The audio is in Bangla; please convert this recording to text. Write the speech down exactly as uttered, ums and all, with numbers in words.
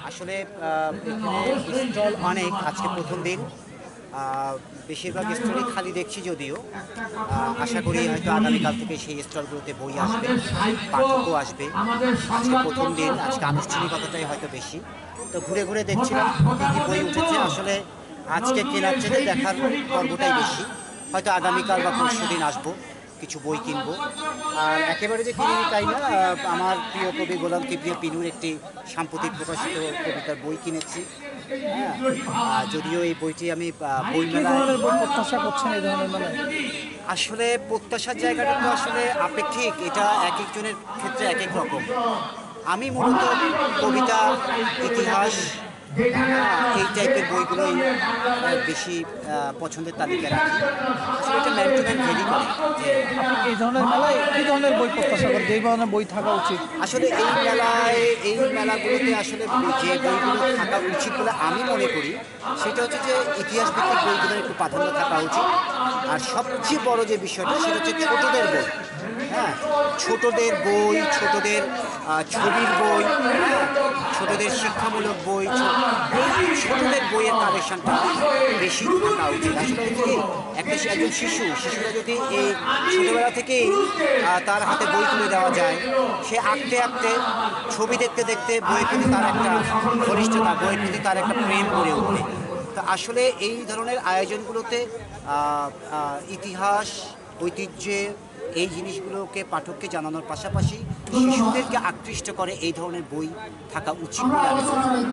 আসলে এখানে স্টল অনেক, আজকে প্রথম দিন। বেশিরভাগ স্টলই খালি দেখছি, যদিও আশা করি হয়তো আগামীকাল থেকে সেই স্টলগুলোতে বই আসবে, পাঠকও আসবে। আজকে প্রথম দিন, আজকে আনুষ্ঠানিকতাটাই হয়তো বেশি। তো ঘুরে ঘুরে দেখছিলাম কী কী বই উঠেছে। আসলে আজকে কেনার চেয়ে দেখার পর্বটাই বেশি। হয়তো আগামীকাল বা পরশু দিন আসবো, কিছু বই কিনবো। আর একেবারে যে কিনিনি তাই না, আমার প্রিয় কবি গোলাম কিবরিয়া পিনুর একটি সাম্প্রতিক প্রকাশিত কবিতার বই কিনেছি। হ্যাঁ, যদিও এই বইটি আমি বইমেলায় প্রত্যাশা করছেন এই ধরনের মেলায়। আসলে প্রত্যাশার জায়গাটা তো আসলে আপেক্ষিক, এটা এক একজনের ক্ষেত্রে এক এক রকম। আমি মূলত কবিতা, ইতিহাস, এই টাইপের বইগুলোই বেশি পছন্দের তালিকায় রাখি। আসলে এটা ম্যান টু ম্যান ভেরি করে যে এই ধরনের মেলায় কী ধরনের বই প্রত্যাশা করেন, যে ধরনের বই থাকা উচিত? আসলে এই মেলায় এই মেলাগুলোতে আসলে যে বইগুলো থাকা উচিত বলে আমি মনে করি, সেটা হচ্ছে যে ইতিহাস ভিত্তিক বইগুলোর একটু প্রাধান্য থাকা উচিত। আর সবচেয়ে বড় যে বিষয়টা, সেটা হচ্ছে ছোটদের বই। হ্যাঁ, ছোটদের বই, ছোটদের ছবির বই, হ্যাঁ, ছোটদের শিক্ষামূলক বই, এই ছোটদের বইয়ের কালেকশনটা বেশি থাকা উচিত। আসলে যদি একটা একজন শিশু শিশুরা যদি এই ছোটোবেলা থেকেই তার হাতে বই তুলে দেওয়া যায়, সে আঁকতে আঁকতে, ছবি দেখতে দেখতে বইয়ের প্রতি তার একটা ঘনিষ্ঠতা, বইয়ের প্রতি তার একটা প্রেম গড়ে উঠবে। তো আসলে এই ধরনের আয়োজনগুলোতে ইতিহাস, ঐতিহ্যে এই জিনিসগুলোকে পাঠককে জানানোর পাশাপাশি শিশুদেরকে আকৃষ্ট করে এই ধরনের বই থাকা উচিত বলে আমি মনে করি।